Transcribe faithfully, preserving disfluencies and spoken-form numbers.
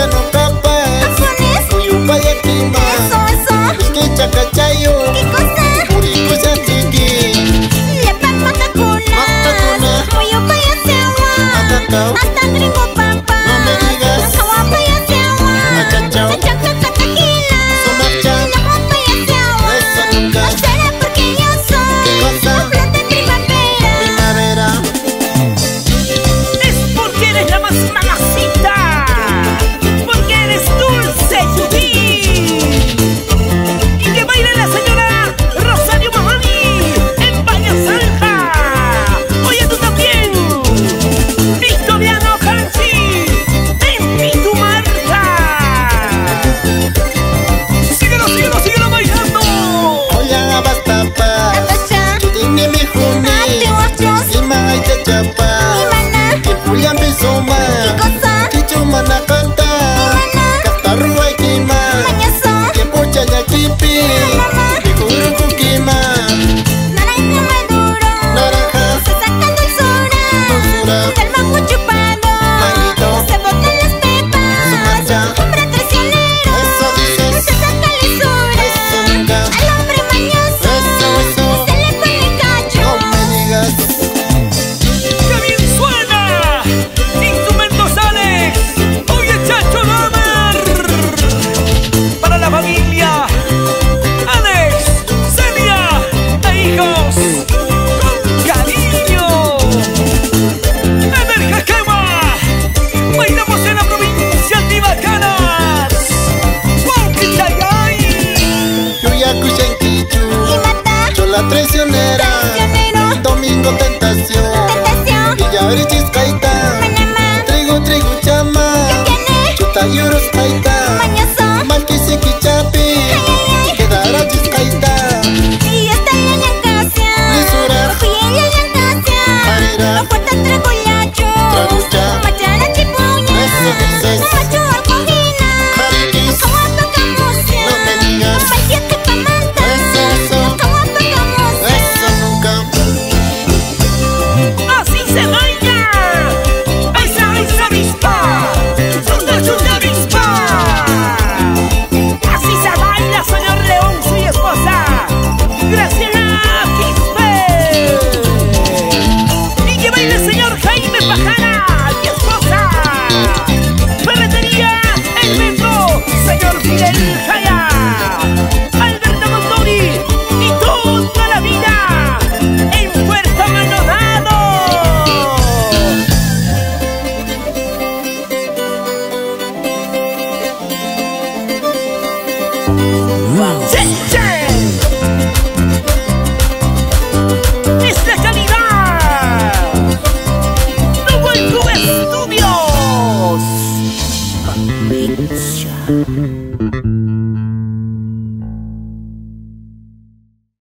no capaz. Uyupaya kima. Eso, eso. Ishki chakachayo. ¿Qué cosa? Uriku santiki. Lepas matakunas. Matakunas. Uyupaya sewa. Matakau. Hasta gringo papa. No me digas. Kawapaya sewa. Achachao. Sechaka katakila. Sumacha. Nakapaya sewa. Eso nunca. No será porque yo soy. ¿Qué cosa? Flor de primavera. Primavera. Es porque eres la más mamacita, porque eres dulce, Judith. Y que baile la señora Rosario Mamani en Baña Zanja. Oye, tú también, Victoriano Hansi en Pitumarca. Síguelo, síguelo, síguelo bailando. Oya basta pa. Natasha. Chudini mi juni. Ate wachos. Ima ay chachapa. Imana. Kipuyan bisoma. ¿Qué cosa? Kichumana kanta. Imana. Katarua kima. Mañazo. Kipucha ya kipi. Mamá. Kikuru kukima. Naranja maduro. Naranja. Se saca dulzura. Dulzura. Del mango chupado. Manguito. Se botan las pepas. Sumacha. Hombre traicionero. Eso dices. Se saca lisura. Eso nunca. Al hombre mañoso. Eso, eso. Se le pone cacho. No me digas. ¡Qué bien suena! Instrumentos Alex. Oye, Chacho Lover. Para la familia Alex, Celia e hijos, con cariño. Energía quema. Bailamos en la provincia de Bacanas. Huanquitayay. Yuyaku Shenkichu. Y mata. Chola traicionera. Traicionero. Domingo tentación. Tentación. Villari Chiscaita. Panamá. Trigo, trigo, chama. ¿Qué tiene? Chutayuros Kaita. Mañoso. Malkisi Kichapi. Ay, Quedara Chiscaita. y esta es la yancasia. Lisura. Ojo y ella yancasia. Marira. No falta tragollacho. Tragucha. Machara chipuña. Eso dices. Macho alcojina. Jarikis. Kawapa kamusia. No me digas. Machiate pamanta. Eso, eso. Kawapa kamusia. Eso nunca. Así se baila. Esa es avispa. Chunda, chunda, avispa. Así se baila, señor León, su esposa. Graciela Quispe. Y que baile el señor Jaime Pajara, mi esposa. Ferretería El Metro, señor Fidel Jaya. Alberto Mondori y toda la vida en Puerto Maldonado. ¡Che, che! ¡Es la calidad! ¡Double Club Estudios!